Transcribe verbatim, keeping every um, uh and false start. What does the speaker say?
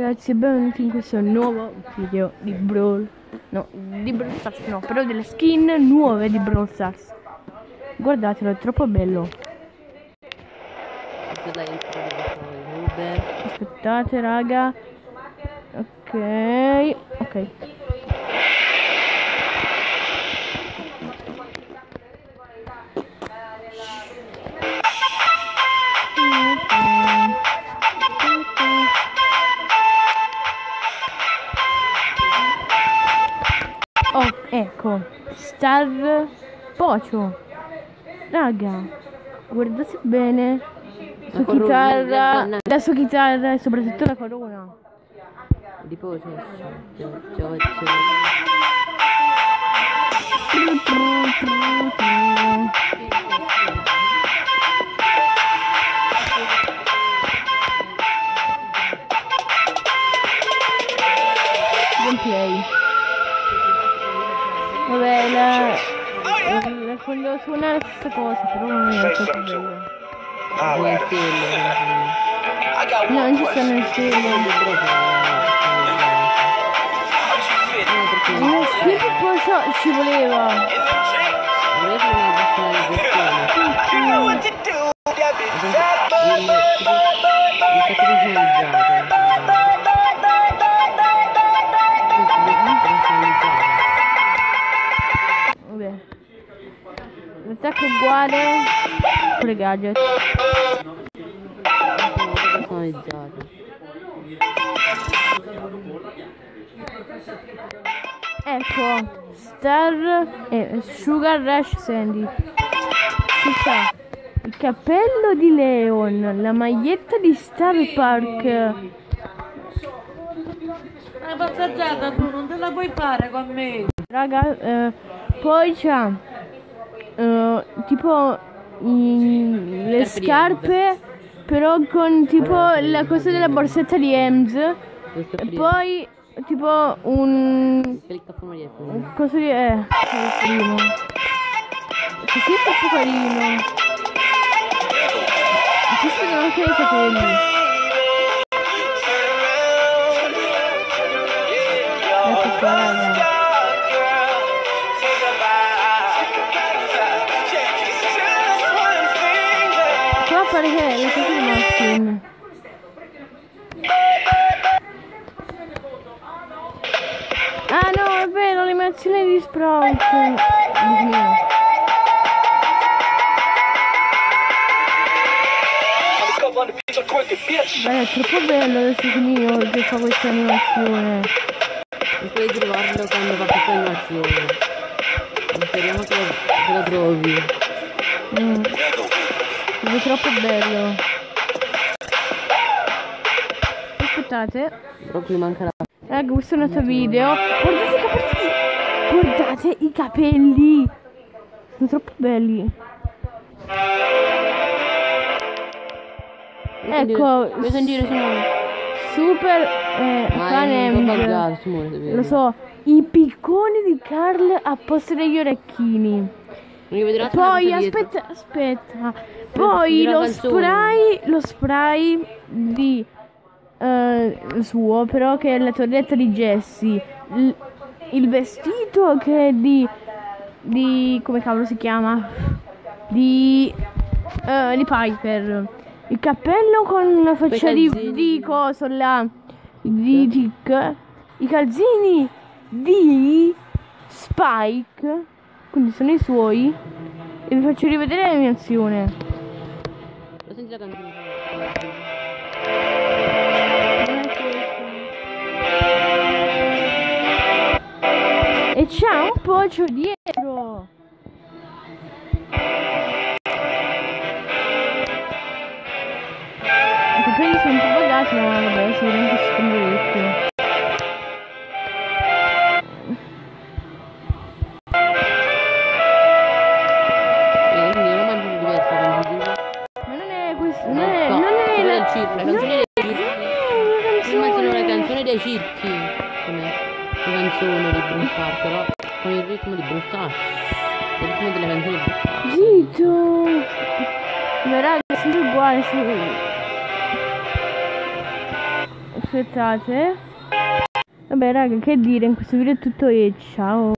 ragazzi e benvenuti in questo nuovo video di Brawl. No, di Brawl Stars no, però delle skin nuove di Brawl Stars. Guardatelo, è troppo bello. Aspettate raga. Ok, ok. Oh, ecco, Star Pocio. Raga, guardate bene. La sua chitarra, la sua chitarra e soprattutto la corona. Di Pocio. Gameplay. Vabbè, la, la, quando suona la stessa cosa, però non è troppo bello. Le stelle. No, non ci sono le stelle. Ma che cosa ci voleva? Volete una personalizzazione? Vabbè, l'attacco è uguale con le gadget. Personalizzato. Ecco, Star e Sugar Rush Sandy. Chissà, il cappello di Leon, la maglietta di Star Park. Una passeggiata tu non te la puoi fare con me. Raga, eh, poi c'ha eh, tipo i, le scarpe, però con tipo la cosa della borsetta di Ems. E poi tipo un un coso di eh carino. Così è troppo carino. Qui si vedono anche i capelli. Ecco qua raga. Qua pare che è le cose di Maxim. Ah no, è vero, l'animazione di Sprout. Dio mio. Beh, è troppo bello adesso mio che fa questa animazione. Non puoi trovarlo quando fa questa animazione. Speriamo che lo, che lo trovi. Mm. È troppo bello. Aspettate. Però qui manca la... Raga, questo è un altro video. Guardate i capelli. Guardate i capelli. Sono troppo belli. Ecco. Vuoi sentire Simone? Super eh, Fanem. Lo so. I picconi di Carl a posto degli orecchini. Poi aspetta, aspetta. Poi lo spray, lo spray di uh, suo, però che è la torretta di Jessie. L il vestito che è di di come cavolo si chiama? Di uh, di Piper. Il cappello con la faccia di, di coso là. Di Tick. I calzini di Spike. Quindi sono i suoi. E vi faccio rivedere l'animazione. Lo senti la canzone? E c'ha un pocio dietro. I capelli sono un po' bagati, ma vabbè, si vede anche scombretto. Dei circhi come le canzoni di Brawl Stars, però con il ritmo di Brawl Stars, il ritmo delle canzoni di Brawl Stars. Zitto! Ma raga, è sempre uguale. aspettate. Vabbè raga, che dire, in questo video è tutto e ciao.